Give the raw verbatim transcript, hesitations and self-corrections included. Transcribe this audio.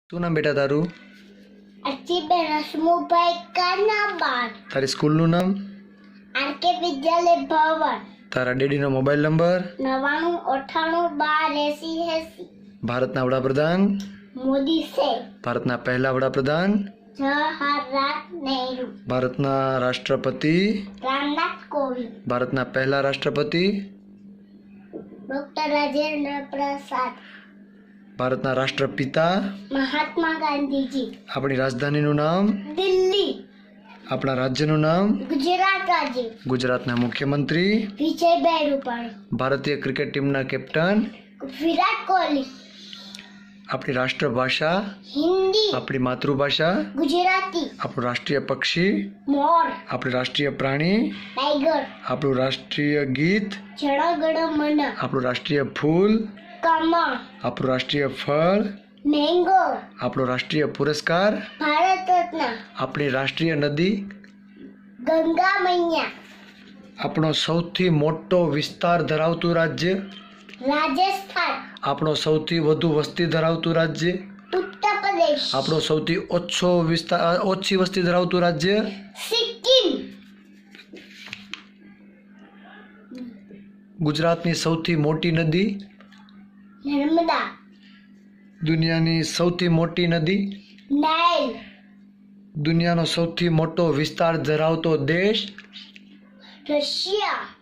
શું નામ બેટા તારું? અર્ચીબેન હસમુભાઈ કાનાબાર. તારી સ્કૂલનું નામ? આરકે વિદ્યાલય ભવન. તારા ડેડીનો મોબાઈલ નંબર? નવાણું અઠ્ઠાણું બાર એસી એસી. ભારતના વડાપ્રધાન? મોદી સાહેબ. ભારતના પહેલા વડાપ્રધાન? જવાહરલાલ નહેરુ. ભારતના રાષ્ટ્રપતિ? રામનાથ કોવિંદ. ભારતના પહેલા રાષ્ટ્રપતિ? ડોક્ટર રાજેન્દ્ર પ્રસાદ. ભારતના રાષ્ટ્રપિતા? મહાત્મા ગાંધીજી. આપણી રાજધાનીનું નામ? દિલ્હી. આપણા રાજ્યનું નામ? ગુજરાત રાજ્ય. ગુજરાતના મુખ્યમંત્રી? વિજયભાઈ રૂપાણી. ભારતીય ક્રિકેટ ટીમના કેપ્ટન? વિરાટ કોહલી. આપણી રાષ્ટ્રભાષા? હિન્દી. આપણી માતૃભાષા? ગુજરાતી. આપણું રાષ્ટ્રીય પક્ષી? મોર. આપણું રાષ્ટ્રીય પ્રાણી? ટાઈગર. આપણું રાષ્ટ્રીય ગીત? જણ ગણ મન. આપણું રાષ્ટ્રીય ફૂલ? કમળ. આપણું રાષ્ટ્રીય ફળ? મેંગો. આપણો રાષ્ટ્રીય પુરસ્કાર? ભારત રત્ન. આપણી રાષ્ટ્રીય નદી? ગંગા મૈયા. આપણો સૌથી મોટો વિસ્તાર ધરાવતું રાજ્ય? રાજસ્થાન. આપણો સૌથી વધુ વસ્તી ધરાવતું રાજ્ય? ઉત્તર પ્રદેશ. આપણો સૌથી ઓછો વિસ્તાર ઓછી વસ્તી ધરાવતું રાજ્ય? સિક્કિમ. ગુજરાતની સૌથી મોટી નદી? નર્મદા. દુનિયાની સૌથી મોટી નદી? નાઇલ. દુનિયાનો સૌથી મોટો વિસ્તાર ધરાવતો દેશ? રશિયા.